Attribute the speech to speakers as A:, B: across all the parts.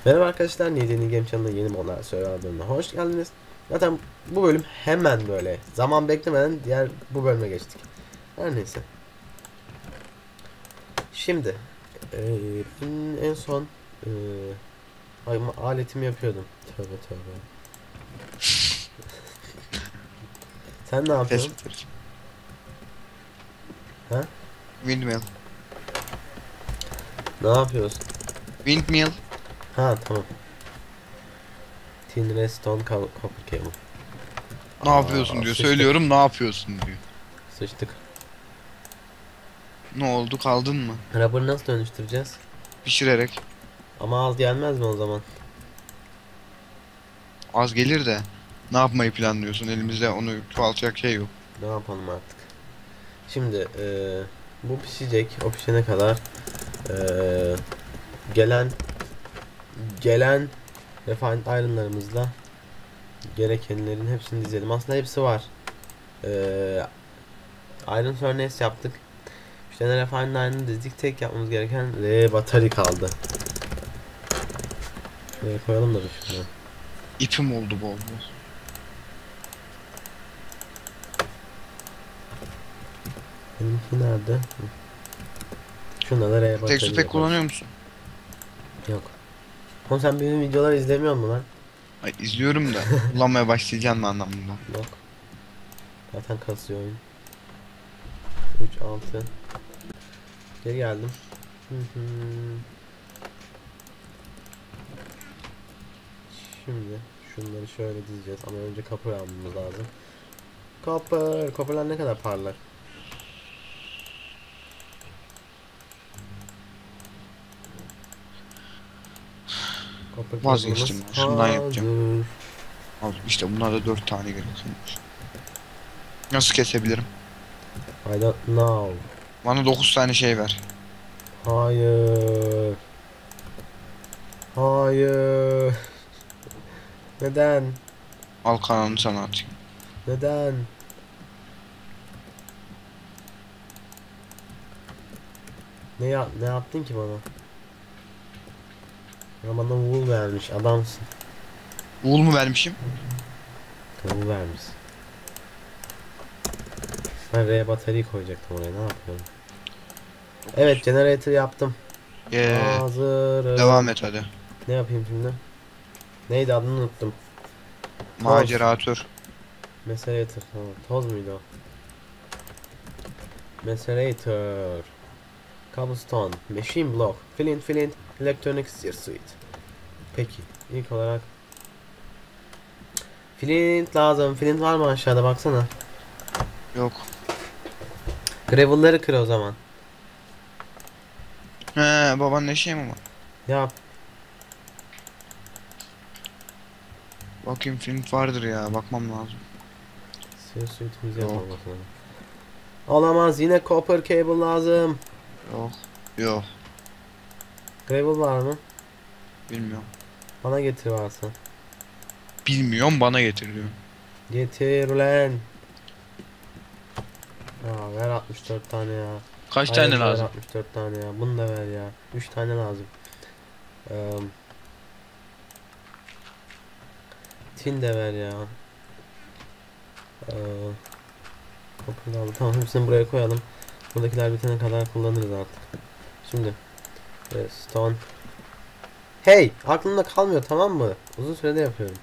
A: Merhaba arkadaşlar, Nideni Game Channel'ın yeni modlar bölümüne hoş geldiniz. Zaten bu bölüm hemen böyle zaman beklemeden diğer bu bölüme geçtik. Her neyse. Şimdi en son aletimi yapıyordum. Tövbe tövbe. Sen ne yapıyorsun?
B: Tespit.
A: Ha?
B: Windmill.
A: Ne yapıyorsun?
B: Windmill.
A: Ha, tamam. Tin Redstone Copper Cable.
B: Ne yapıyorsun diyor.
A: Sıçtık.
B: Söylüyorum ne yapıyorsun diyor.
A: Sıçtık.
B: Ne oldu, kaldın mı?
A: Rubber'ı nasıl dönüştüreceğiz?
B: Pişirerek.
A: Ama az gelmez mi o zaman?
B: Az gelir de. Ne yapmayı planlıyorsun? Elimizde onu çoğaltacak şey yok.
A: Ne yapalım artık? Şimdi bu pişecek. O pişene kadar eee, gelen refined iron'larımızla gerekenlerin hepsini dizelim. Aslında hepsi var. Iron furnace yaptık. 3 tane refined iron'ı dizdik. Tek yapmamız gereken battery kaldı. Şuraya koyalım da bir şunu.
B: İpim oldu bol bol.
A: Benimki nerede? Şuna da battery
B: Tek su pek
A: yaparız.
B: kullanıyor musun?
A: Yok. Oğlum sen benim videoları izlemiyor musun lan?
B: Ay, izliyorum da. Kullanmaya başlayacağım mı anlamında.
A: Yok. Zaten kasıyor oyun. 3 6. Geri geldim. Şimdi şunları şöyle dizeceğiz ama önce copper almamız lazım. Copper'lar ne kadar parlar? Copper
B: Vazgeçtim.
A: cable'ımız
B: Şundan yapacağım.
A: hazır.
B: Al işte bunlarda 4 tane gerekiyormuş. Nasıl kesebilirim?
A: I don't know.
B: Bana 9 tane şey ver.
A: Hayır. Hayır. Neden?
B: Al kanalını sana atayım.
A: Neden? Ne yaptın ki bana? Ya bana wool vermiş, adamsın.
B: Wool mu vermişim?
A: Wool vermiş. Ben batarya koyacaktım oraya, ne yapıyorum? Evet, generator yaptım. Hazırım.
B: Devam et hadi.
A: Ne yapayım şimdi? Neydi, adını unuttum.
B: Maceratör.
A: Macerator. Tamam. Toz muydu o? Macerator. Cobblestone. Machine block. Flint. Electronic circuit. Peki. İlk olarak Flint lazım. Flint var mı aşağıda, baksana.
B: Yok.
A: Gravel'ları kır o zaman.
B: He, baban ne şey mi var?
A: Yap.
B: Bakayım film vardır ya, bakmam lazım.
A: Circuit'imizi
B: Yok.
A: yapalım bakalım. Olamaz, yine copper cable lazım.
B: Yok. Yok.
A: Gravel var mı?
B: Bilmiyorum.
A: Bana getir varsa.
B: Bilmiyorum, bana getir diyor.
A: Getir ulan. Ya ver 64 tane ya.
B: Kaç
A: Hayır,
B: tane
A: ver
B: lazım?
A: 64 tane ya. Bunu da ver ya. 3 tane lazım. Tin de ver ya. Copper lazım. Tamam, hepsini buraya koyalım. Buradakiler bitene kadar kullanırız artık. Şimdi stone. Hey! Aklımda kalmıyor, tamam mı? Uzun sürede yapıyorum.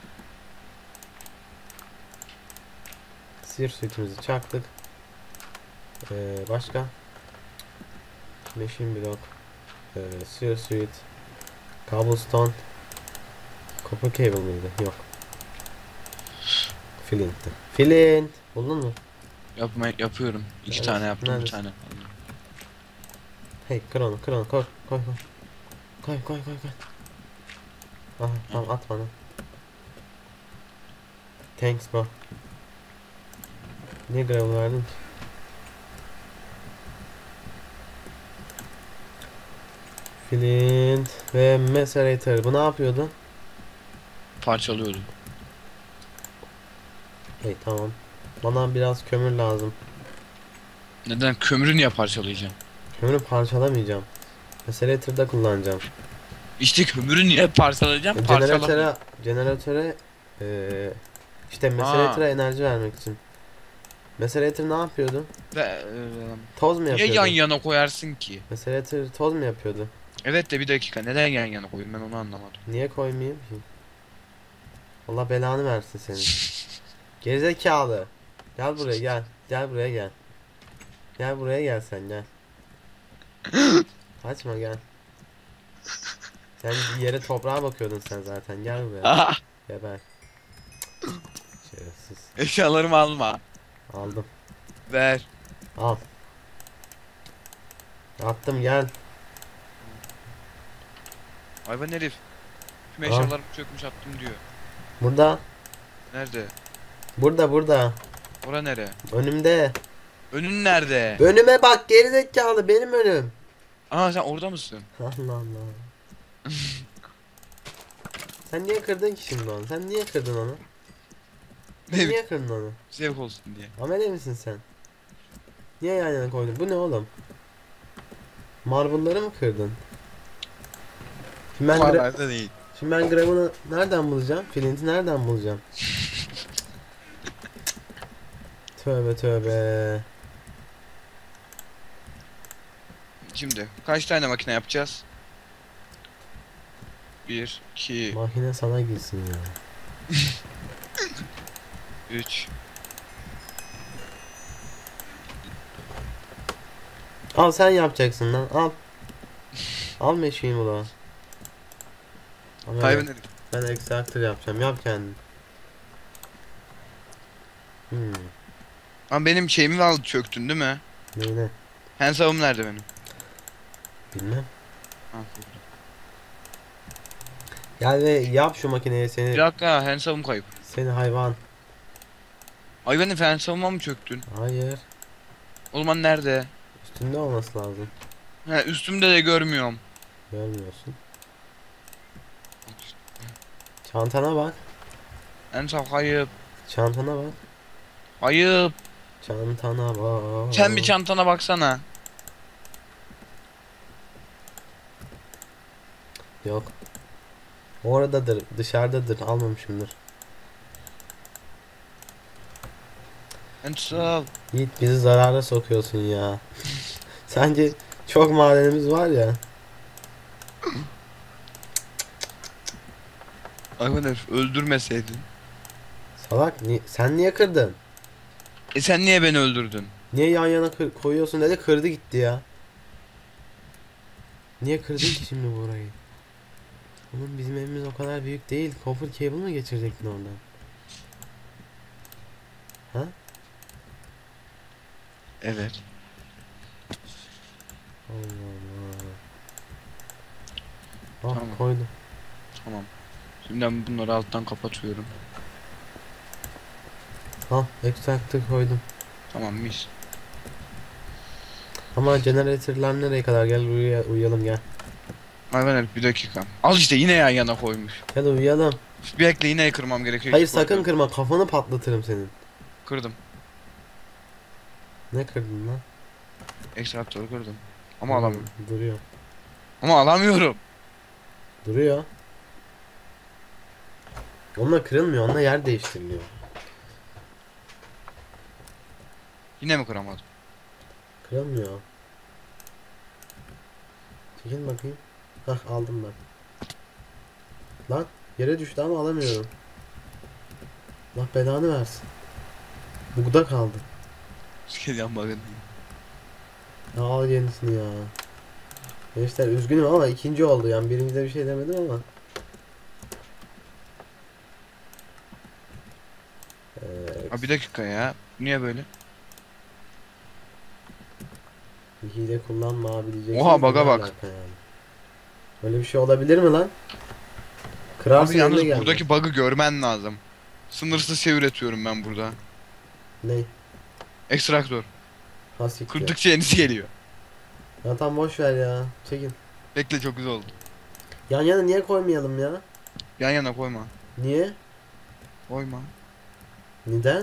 A: Sihir sütümüzü çaktık. Başka? Machine block. Sihir suit. Cobblestone. Copper cable mıydı? Yok. Flint'ti. Flint! Buldun mu?
B: Yapıyorum. İki
A: Evet,
B: tane yaptım, bir
A: neredesin?
B: tane kaldı.
A: Hey, kır onu, koy. Koy. Aha, tamam, at bana. Thanks bro. Niye gravel verdin ki? Flint ve Macerator. Bu ne yapıyordu?
B: Parçalıyordum.
A: Hey, tamam. Bana biraz kömür lazım.
B: Neden? Kömürü niye parçalayacağım?
A: Kömürü parçalamayacağım. Macerator'da kullanacağım.
C: İşte kömürü niye parçalayacağım? Parçalamıyorum.
A: Jeneratöre işte
C: Ha.
A: meseletere enerji vermek için. Meseleter ne yapıyordu?
C: Ve,
A: Toz mu
C: niye
A: yapıyordu?
C: yan yana koyarsın ki?
A: Meseleter toz mu yapıyordu?
C: Evet de bir dakika, neden yan yana koyayım, ben onu anlamadım.
A: Niye koymayayım ki? Allah belanı versin senin. Gerizekalı. Gel buraya gel. Gel buraya gel. Gel buraya gel sen gel. Kaçma gel. Sen yere toprağa bakıyordun sen zaten. Gel buraya.
C: Aha,
A: Geber. Şerefsiz.
C: eşyalarımı alma.
A: Aldım.
C: Ver.
A: Al. Attım gel.
C: Hayvan herif. Tüm
A: Al.
C: eşyalarımı çökmüş attım diyor.
A: Burada.
C: Nerede?
A: Burada.
C: Ora nere?
A: Önümde.
C: Önün nerede?
A: Önüme bak gerizekalı benim önüm.
C: Aa, sen orada mısın?
A: Allah Allah. Sen niye kırdın ki şimdi onu? Sen niye kırdın onu? Sen
C: Ne?
A: niye kırdın onu?
C: Zevk olsun diye.
A: Amele misin sen? Niye yan yana koydun? Bu ne oğlum? Marble'ları mı kırdın? Şimdi ben,
C: Vallahi değil.
A: şimdi ben gravını nereden bulacağım? Flint'i nereden bulacağım? Tövbe tövbe.
C: Şimdi kaç tane makine yapacağız? 1, 2,
A: Makine sana gitsin ya.
C: 3.
A: Al sen yapacaksın lan al. Al meşeyi ula. Ama
C: Hayvan herif.
A: ben extractor yapacağım. Yap kendin.
C: Ama benim şeyimi aldı, çöktün değil mi?
A: Neyine?
C: Handsom'um nerede benim?
A: Bilmem.
C: Ha, burada.
A: Gel ve yap şu makineyi
C: Bir
A: seni.
C: dakika, handsom'um kayıp.
A: Seni hayvan.
C: Hayvan herif, handsom'uma mı çöktün?
A: Hayır.
C: O zaman nerede?
A: Üstünde olması lazım.
C: He, üstümde de görmüyorum.
A: Görmüyorsun. Çantana bak.
C: Handsome kayıp.
A: Çantana bak.
C: Kayıp.
A: Çantana bak.
C: Sen bir çantana baksana.
A: Yok. Oradadır. Dışarıdadır. Almamışımdır.
C: Handsome.
A: Yiğit bizi zarara sokuyorsun ya. Sence çok madenimiz var ya.
C: Hayvan herif, öldürmeseydin.
A: Salak sen niye kırdın?
C: Sen niye beni öldürdün?
A: Niye yan yana koyuyorsun dedi kırdı gitti ya. Niye kırdın ki şimdi burayı? Oğlum bizim evimiz o kadar büyük değil. Copper cable mı geçirecektin oradan? Ha?
C: Evet.
A: Allah Allah. Ah
C: Tamam.
A: koydum.
C: Tamam. Şimdi ben bunları alttan kapatıyorum.
A: Al extractor koydum.
C: Tamam, mis.
A: Ama generatorlar nereye kadar gel uyuyalım gel.
C: Hayvan herif, bir dakika. Al işte, yine yan yana koymuş.
A: Gel uyuyalım.
C: Bir bekle, yine kırmam gerekiyor.
A: Hayır
C: İki
A: sakın
C: koydum.
A: kırma kafanı patlatırım senin.
C: Kırdım.
A: Ne kırdın lan?
C: Ekstraktörü kırdım. Ama alamıyorum.
A: Duruyor.
C: Ama alamıyorum.
A: Duruyor. Onunla kırılmıyor. Onunla yer değiştiriliyor.
C: Yine mi kıramadım?
A: Kırılmıyor. Çekil bakayım. Hah aldım ben. Lan yere düştü ama alamıyorum. Allah belanı versin. Bugda kaldı.
C: Geliyorum bakın.
A: Ya al yenisini ya. Gençler üzgünüm ama ikinci oldu yani birincide bir şey demedim ama.
C: Abi bir dakika ya. Niye böyle?
A: Hile kullanma abi diyeceksin.
C: Oha, bug'a
A: Ne
C: bak.
A: alaka yani? Öyle bir şey olabilir mi lan? Kırarsın
C: Abi yalnız
A: önüne geldi.
C: buradaki bug'ı görmen lazım. Sınırsız şey üretiyorum ben burada.
A: Ne?
C: Ekstraktör.
A: Ha siktir.
C: Kırdıkça yenisi geliyor.
A: Ya tam boş ver ya. Çekin.
C: Bekle, çok güzel oldu.
A: Yan yana niye koymayalım ya?
C: Yan yana koyma.
A: Niye?
C: Koyma.
A: Neden?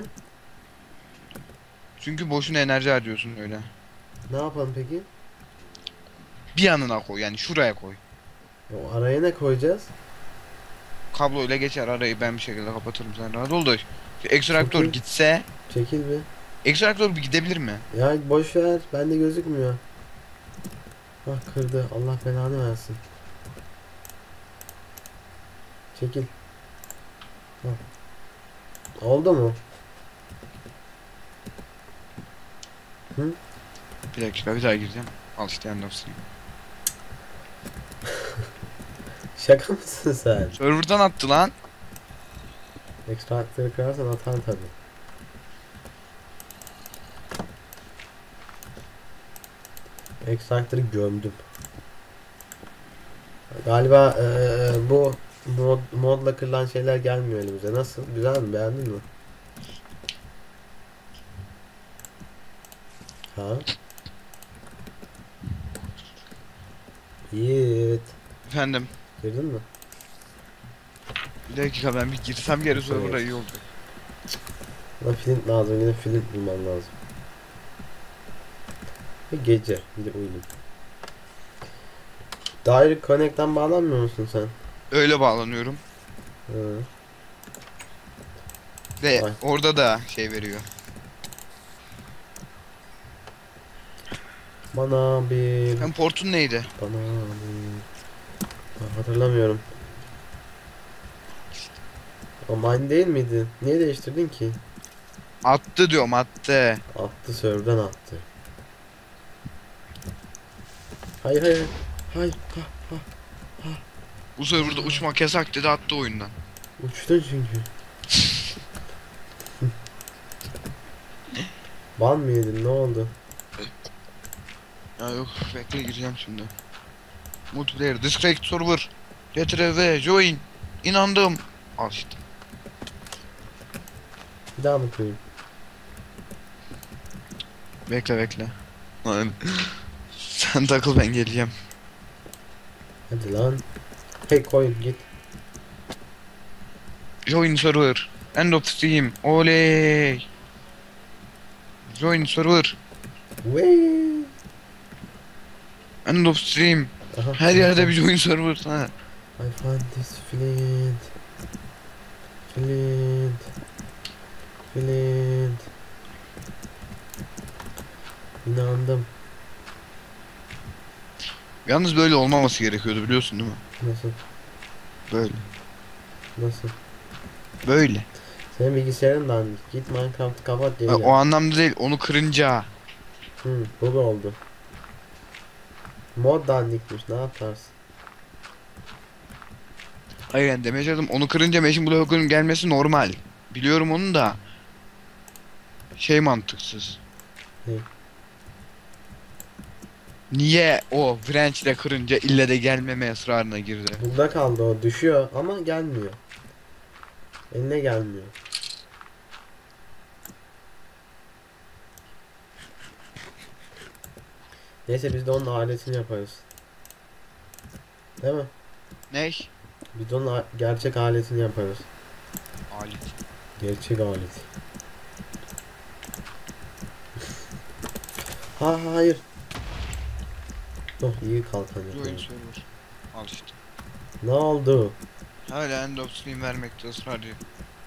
C: Çünkü boşuna enerji harcıyorsun öyle.
A: Ne yapalım peki?
C: Bir yanına koy, yani şuraya koy.
A: O araya ne koyacağız?
C: Kabloyla geçer arayı, ben bir şekilde kapatırım, sen rahat ol da. Şu ekstraktör
A: Çekil.
C: gitse.
A: Çekil bir.
C: Ekstraktör bir gidebilir mi?
A: Ya boş ver. Bende gözükmüyor. Bak kırdı. Allah belanı versin. Çekil. Bak. Oldu mu? Hı?
C: Bir dakika, bir daha gireceğim. Al işte Endos'unu.
A: Şaka mısın sen?
C: Server'dan attı lan.
A: Ekstraktörü kırarsan atar tabi. Ekstraktörü gömdüm. Galiba bu modla kırılan şeyler gelmiyor elimize. Nasıl? Güzel mi? Beğendin mi? Ha? Yiğit.
C: Efendim.
A: Girdin mi?
C: Bir dakika, ben bir girsem geri server'a iyi oldu.
A: Bana flint lazım. Yine flint bulmam lazım. Ve gece. Bir de uyudum. Direct Connect'ten bağlanmıyor musun sen?
C: Öyle bağlanıyorum.
A: Hı.
C: Ve
A: Ay.
C: orada da şey veriyor.
A: Bana bir...
C: Hem portun neydi?
A: Bana bir... Hatırlamıyorum. O mine değil miydi? Niye değiştirdin ki?
C: Attı diyorum, attı.
A: Attı, server'dan attı. Hayır hayır. Hayır. Ha,
C: Bu serverda uçmak yasak dedi, attı oyundan.
A: uçtun çünkü. Ban mı yedin? Ne oldu?
C: Ya yok, bekle, gireceğim şimdi. Multiplayer disconnect server. Retreve join. İnandım. Al işte.
A: Bir daha mı koyayım?
C: Bekle bekle. Lan. Sen takıl, ben geleceğim.
A: Hadi lan. Hey koyun git.
C: Join server. End of stream. Oley. Join server.
A: Wey.
C: End of stream.
A: Aha.
C: Her yerde bir join server. Ha.
A: I find this flint. Flint. Flint. İnandım.
C: Yalnız böyle olmaması gerekiyordu, biliyorsun değil mi?
A: Nasıl?
C: Böyle.
A: Nasıl?
C: Böyle.
A: Senin bilgisayarın da git Minecraft'ı kapat geri
C: Ha,
A: gel.
C: o anlamda değil. Onu kırınca.
A: Bu oldu. Mod dandikmiş, ne yaparsın?
C: Hayır, yani demek istedim, onu kırınca Machine Block'un gelmesi normal. Biliyorum onu da. Şey mantıksız.
A: Ne?
C: Niye o Wrench'le kırınca ille de gelmeme ısrarına girdi?
A: Burada kaldı, o düşüyor ama gelmiyor. Eline gelmiyor. Neyse biz de onun aletini yaparız. Değil mi?
C: Ney?
A: Biz de onun gerçek aletini yaparız.
C: Alet.
A: Gerçek alet. Hayır. Oh iyi kalkan
C: Join
A: yapıyorum.
C: server. Al işte.
A: Ne oldu?
C: Hala end of stream vermekte ısrar ediyor.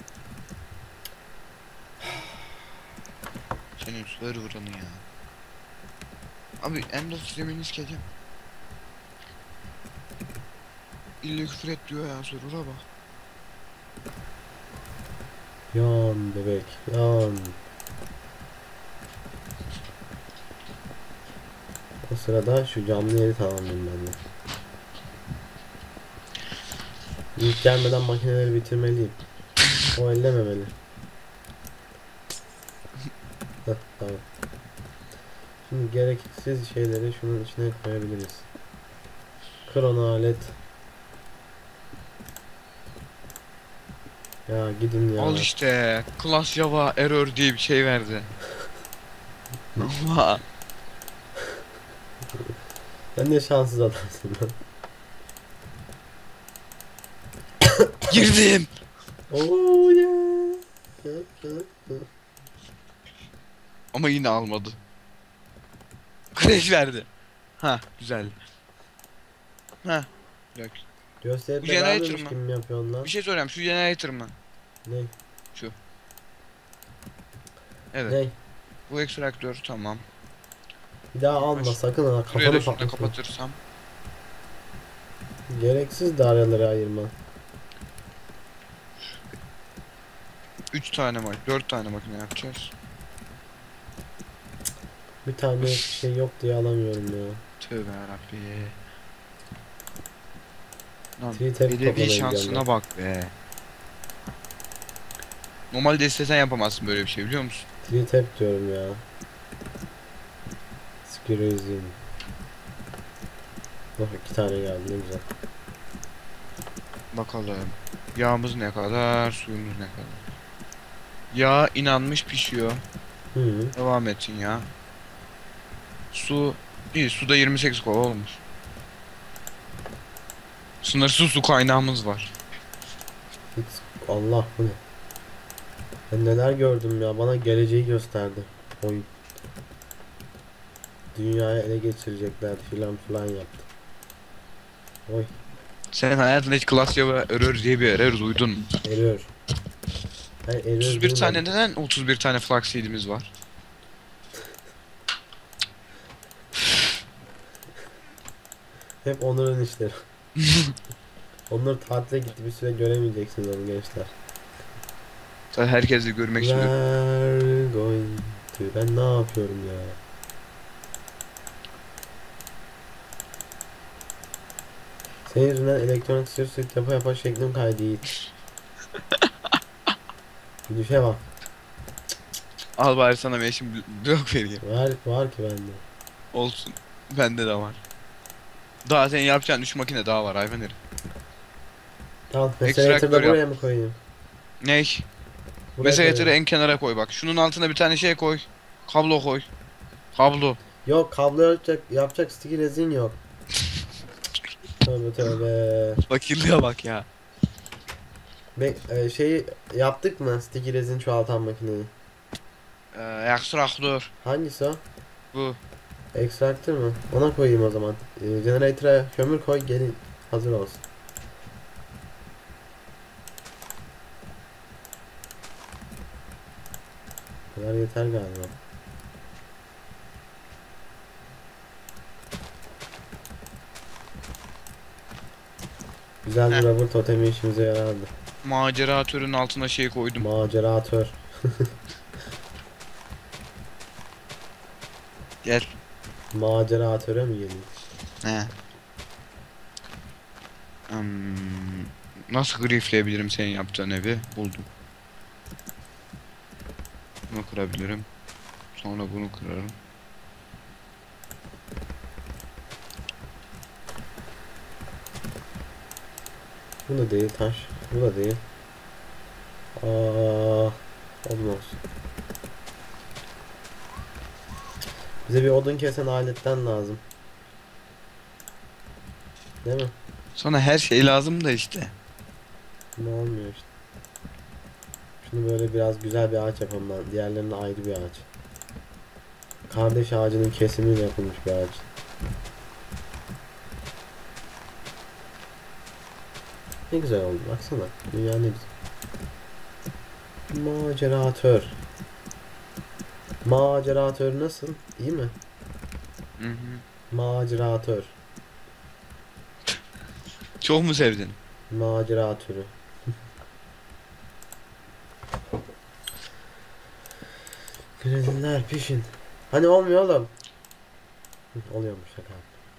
C: Senin server'ını ya. Abi end of stream'ini sikeceğim. İlle küfür et diyor ya, server'a bak.
A: Yan bebek, yan. O sırada şu camlı yeri tamamlayayım ben de. İlk gelmeden makineleri bitirmeliyim. O ellememeli. Heh, tamam. Şimdi gereksiz şeyleri şunun içine koyabiliriz. Kron alet. Ya gidin ya.
C: Al işte. Class Java error diye bir şey verdi. Ama
A: Sen ne şanssız adamsın lan.
C: girdim.
A: Oh yeah.
C: Ama yine almadı. Crash verdi. Ha, güzel. Ha. Bir dakika.
A: Gösterip
C: Bu
A: de
C: generator
A: vermemiş
C: mı?
A: gibi mi yapıyorsun lan?
C: Bir şey soracağım. Şu generator mı?
A: Ne?
C: Evet.
A: Ne?
C: Bu ekstraktör tamam.
A: Bir daha alma
C: Baş-
A: sakın ha,
C: Şuraya da
A: kafanı
C: şunu da
A: patlatma.
C: kapatırsam.
A: Gereksiz daireleri ayırma.
C: 3 tane 4 tane makine yapacağız.
A: Bir tane şey yok diye alamıyorum ya.
C: Tövbe yarabbi. Lan
A: Tree tap
C: bir de
A: toplamaya
C: bir
A: gidiyorum
C: şansına
A: ben.
C: bak be. Normalde istesen yapamazsın böyle bir şey biliyor musun?
A: Tree tap diyorum ya. Skirozin. Oh 2 tane geldi ne güzel.
C: Bakalım. Yağımız ne kadar, suyumuz ne kadar. Yağ inanmış pişiyor.
A: Hı.
C: Devam etsin ya. Su iyi, suda 28 kova olmuş. Sınırsız su kaynağımız var.
A: Hiç Allah bu ne? Ben neler gördüm ya, bana geleceği gösterdi oyun. Dünyayı ele geçirecekler filan yaptı. Oy
C: Sen hayatında hiç Klasya ve Error diye bir error duydun mu?
A: eriyor. Hayır, eriyor
C: 31
A: duymadım.
C: tane neden 31 tane flaxseed'imiz var?
A: Hep Onur'un işleri. Onur tatile gitti, bir süre göremeyeceksiniz onu gençler.
C: Tabii herkes de görmek için.
A: We're going to... Ben ne yapıyorum ya? Senin yüzünden elektronik sürekli yapa şeklim kaydı Yiğit. Düşe bak.
C: Al bari sana bir eşim blok vereyim.
A: Var ki bende.
C: Olsun. Bende de var. Daha senin yapacağın 3 makine daha var hayvan herif.
A: Al
C: Ekstraktör
A: mesela da
C: yap.
A: buraya mı koyayım?
C: Ne?
A: Buraya
C: Mesela
A: koyayım.
C: en kenara koy bak. Şunun altına bir tane şey koy. Kablo koy. Kablo.
A: Yok, kablo yapacak sticky rezin yok. Tövbe tövbe.
C: Fakirliğe bak ya.
A: Şeyi yaptık mı, sticky rezin çoğaltan makineyi?
C: Ekstraktör.
A: Hangisi o?
C: Bu.
A: Extractor mı? Ona koyayım o zaman. Generator'a kömür koy, gelin hazır olsun. Bu kadar yeter galiba. Güzel bir
C: Heh.
A: rubber totemi işimize yarardı.
C: Maceratörün altına şey koydum.
A: Maceratör.
C: Gel.
A: Maceratöre mi gelin?
C: He. Nasıl grifleyebilirim senin yaptığın evi? Buldum. Bunu kırabilirim. Sonra bunu kırarım.
A: Bu da değil taş. Bu da değil. Olmaz. Bize bir odun kesen aletten lazım. Değil mi?
C: Sonra her şey lazım da işte.
A: Ne olmuyor işte. Şunu böyle biraz güzel bir ağaç yapalım ben. Diğerlerine ayrı bir ağaç. Kardeş ağacının kesimiyle yapılmış bir ağaç. Ne güzel oldu baksana. Dünya ne güzel. Maceratör. Maceratör nasıl? İyi mi?
C: Hı hı.
A: Maceratör.
C: Çok mu sevdin?
A: Maceratörü. Greniller pişin. Hani olmuyor oğlum. Oluyormuş şaka.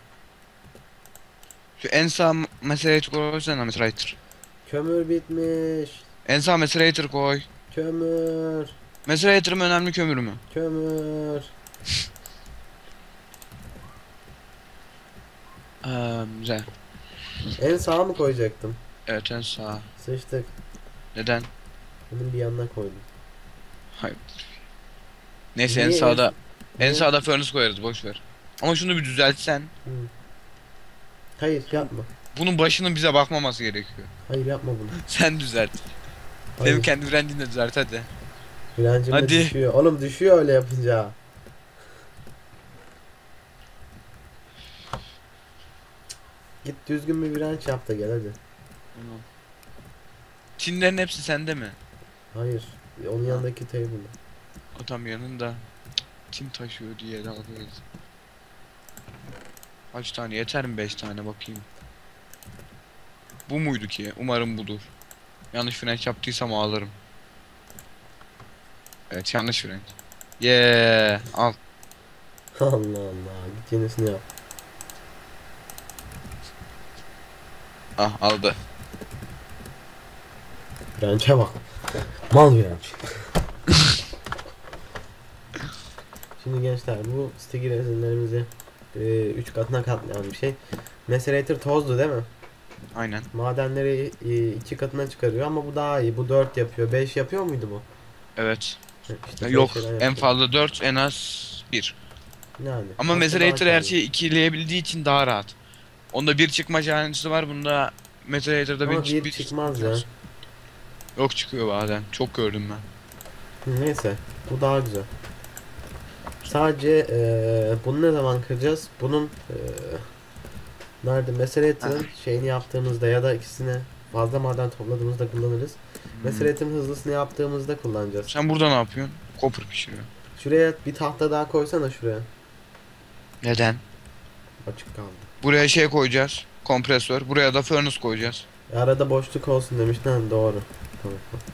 C: Şu en sağ Macerator koysana Macerator.
A: Kömür bitmiş.
C: En sağ Macerator koy.
A: Kömür.
C: Macerator mı önemli kömür mü?
A: Kömür.
C: Güzel.
A: En sağa mı koyacaktım?
C: Evet en sağ.
A: Sıçtık.
C: Neden?
A: Bunun bir yanına koydum.
C: Hayır. Neyse en
A: Niye
C: sağda
A: Niye?
C: en sağda furnace koyarız boş ver. Ama şunu bir düzeltsen.
A: Hı. Hayır yapma.
C: Bunun başının bize bakmaması gerekiyor.
A: Hayır yapma bunu.
C: Sen düzelt.
A: Hayır.
C: Benim kendi brandini de düzelt hadi.
A: Direncim de
C: Hadi.
A: düşüyor. Oğlum düşüyor öyle yapınca. Git düzgün bir branch yap da gel hadi.
C: Tamam. Çinlerin hepsi sende mi?
A: Hayır. Onun
C: Ha.
A: yanındaki table'da.
C: O tam yanında. Çin taşıyor diye dalga geçti. Kaç tane yeter mi? 5 tane bakayım. Bu muydu ki? Umarım budur. Yanlış frenç yaptıysam ağlarım. Evet, yanlış frenç. Yeah, al.
A: Allah Allah. Git yenisini yap.
C: Ah, aldı.
A: Branch'e bak. Mal branch. Şimdi gençler bu sticky resimlerimizi 3 katına katlayan bir şey. Macerator tozdu değil mi?
C: Aynen.
A: Madenleri 2 katına çıkarıyor ama bu daha iyi. Bu 4 yapıyor. 5 yapıyor muydu bu?
C: Evet.
A: İşte beş
C: Yok,
A: falan
C: en
A: yapıyor.
C: fazla 4, en az 1.
A: Yani.
C: Ama
A: aslında
C: Macerator
A: daha
C: her
A: iyi.
C: şeyi ikileyebildiği için daha rahat. Onda bir çıkma şansı var, bunda Macerator'da
A: Ama bir
C: bir
A: çıkmaz ya.
C: Yok, çıkıyor bazen. Çok gördüm ben.
A: Neyse. Bu daha güzel. Sadece bunu ne zaman kıracağız? Bunun nerede? Macerator'ın şeyini yaptığımızda ya da ikisine fazla maden topladığımızda kullanırız. Macerator'ın hızlısını yaptığımızda kullanacağız.
C: Sen burada ne yapıyorsun? Copper pişiriyor.
A: Şuraya bir tahta daha koysana şuraya.
C: Neden?
A: Açık kaldı.
C: Buraya şey koyacağız. Kompresör. Buraya da furnace koyacağız.
A: Arada boşluk olsun demiştin. Doğru. Tamam.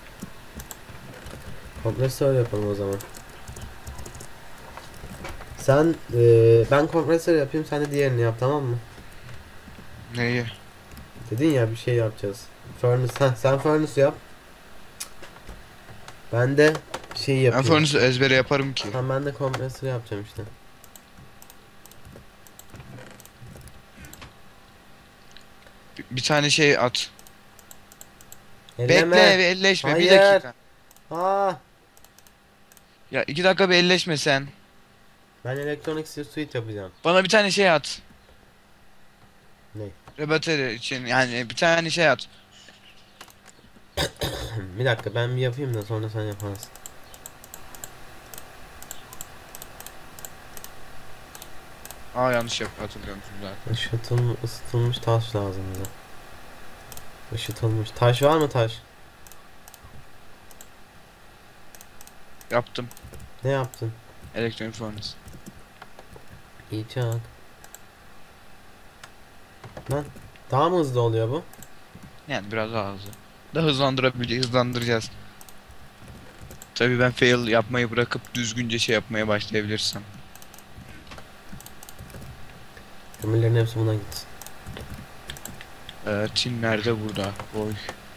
A: Kompresör yapalım o zaman. Sen ben kompresör yapayım, sen de diğerini yap, tamam mı?
C: Neyi?
A: Dedin ya bir şey yapacağız. Furnace. Sen furnace yap. Ben de şey
C: Ben
A: yapayım.
C: furnace ezbere yaparım ki.
A: Ben de kompresör yapacağım işte.
C: Bir tane şey at.
A: Elleme.
C: Bekle, bir elleşme. Bir
A: Hayır.
C: dakika.
A: Aa,
C: Ya 2 dakika bir elleşme sen.
A: ben elektronik suite yapacağım.
C: Bana bir tane şey at.
A: Ne?
C: Rebateri için yani bir tane şey at.
A: Bir dakika ben bir yapayım da sonra sen yaparsın.
C: Aa, yanlış hatırlıyormuşum zaten.
A: Isıtılmış taş lazım bize. Işıtılmış. Taş var mı taş?
C: Yaptım.
A: Ne yaptın?
C: Elektronik furnace.
A: İyi çak. Lan daha mı hızlı oluyor bu?
C: Yani biraz daha hızlı. Da hızlandıracağız. Tabii ben fail yapmayı bırakıp düzgünce şey yapmaya başlayabilirsem.
A: Kömürlerin hepsi buna gitsin.
C: Tin nerede? Burada. Oy.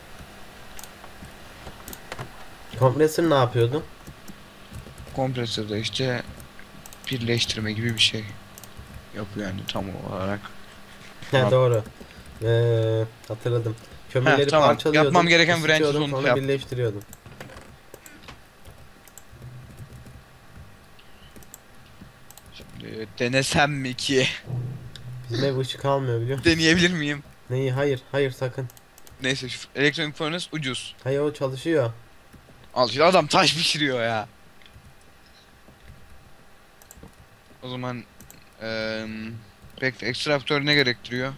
A: Kompresör ne yapıyordu?
C: Kompresörde işte birleştirme gibi bir şey yapıyor yani tam olarak.
A: He
C: Tamam.
A: doğru. Hatırladım. Kömürleri
C: tamam.
A: parçalıyordum.
C: Yapmam gereken
A: ısıtıyordum,
C: branches onu
A: sonra
C: yap.
A: birleştiriyordum.
C: Denesem mi ki?
A: Bizim ev ışık almıyor biliyor musun?
C: Deneyebilir miyim?
A: Neyi? Hayır. Hayır sakın.
C: Neyse, şu elektronik furnace ucuz.
A: Hayır o çalışıyor.
C: Al işte, adam taş pişiriyor ya. O zaman bekle, ekstraktör ne gerektiriyor?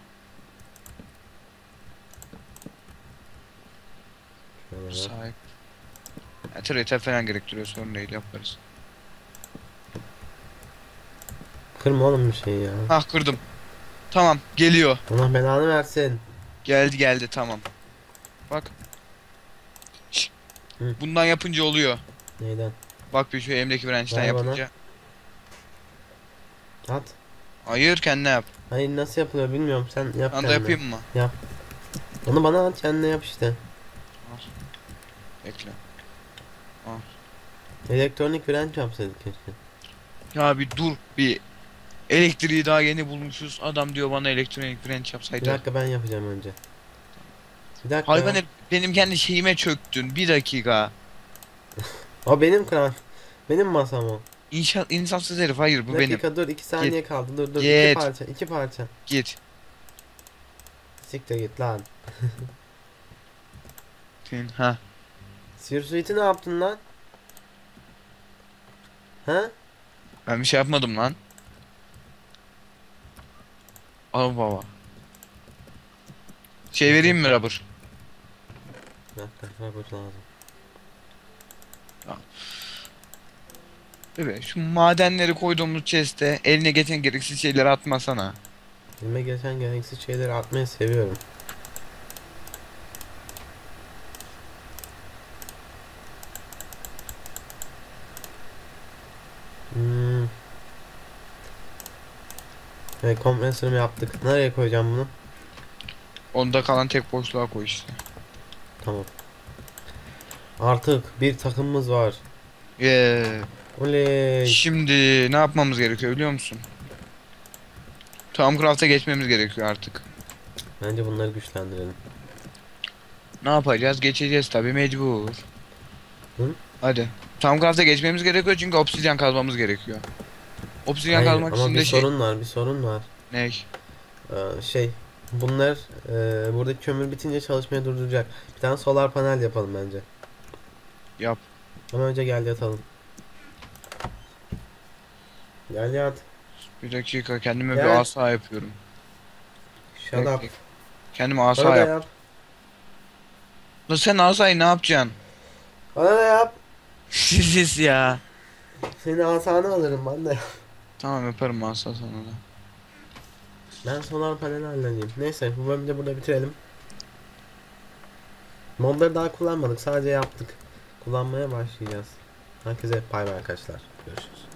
A: Şöyle bak.
C: Sahip. Ether falan gerektiriyor, sorun değil, yaparız.
A: Kırma oğlum bir şey ya.
C: Hah, kırdım. Tamam, geliyor.
A: Allah belanı versin.
C: Geldi tamam. Bak. Şşt.
A: Hı.
C: Bundan yapınca oluyor.
A: Neyden?
C: Bak bir şu elimdeki branch'ten
A: Ver bana.
C: yapınca.
A: At.
C: Hayır, kendine yap.
A: Hayır nasıl yapılıyor bilmiyorum. Sen yap
C: Ben de
A: kendine.
C: yapayım mı?
A: Onu bana at kendine yap işte.
C: Bekle.
A: Elektronik branch yapsaydık keşke.
C: Ya bir dur bir. Elektriği daha yeni bulmuşuz. Adam diyor bana elektronik branch
A: Bir
C: yapsaydı.
A: dakika ben yapacağım önce. Bir dakika.
C: Hayvan herif, benim kendi şeyime çöktün. Bir dakika.
A: O benim kran. Benim masam o.
C: İnsansız herif, hayır bu
A: Bir
C: benim.
A: dakika dur 2 saniye kaldı. Dur.
C: Git.
A: 2 parça. 2 parça.
C: Git.
A: Siktir git lan.
C: Ha.
A: Sirsuit'i ne yaptın lan? Ha?
C: Ben bir şey yapmadım lan. Al baba. Şey vereyim mi rubber?
A: Bir dakika, rubber lazım.
C: Evet, şu madenleri koyduğumuz chest'e eline geçen gereksiz şeyleri atmasana.
A: Elime geçen gereksiz şeyleri atmayı seviyorum. Hmm. Evet, kompresörümü yaptık. Nereye koyacağım bunu?
C: Onda kalan tek boşluğa koy işte.
A: Tamam. Artık bir takımımız var.
C: Yeah.
A: Oley.
C: Şimdi ne yapmamız gerekiyor biliyor musun? Thaumcraft'a geçmemiz gerekiyor artık.
A: Bence bunları güçlendirelim.
C: Ne yapacağız? Geçeceğiz tabii mecbur.
A: Hı?
C: Hadi. Thaumcraft'a geçmemiz gerekiyor çünkü obsidyen kazmamız gerekiyor. Obsidyen
A: Hayır,
C: kazmak
A: ama
C: için
A: bir
C: de
A: sorun var, bir sorun var.
C: Ne?
A: Bunlar buradaki kömür bitince çalışmaya durduracak. Bir tane solar panel yapalım bence.
C: Yap.
A: Ama önce gel yatalım. Gel yat.
C: Bir dakika kendime
A: Gel.
C: bir asa yapıyorum.
A: Shut up.
C: Kendime asa
A: Bana da
C: yap.
A: yap.
C: Lan sen asayı ne yapacaksın?
A: Bana da yap.
C: Siz ya.
A: Senin asanı alırım ben de.
C: Tamam yaparım asa sana da.
A: Ben solar paneli halledeyim. Neyse, bu bölümü de burada bitirelim. Modları daha kullanmadık, sadece yaptık. Kullanmaya başlayacağız. Herkese bay bay arkadaşlar. Görüşürüz.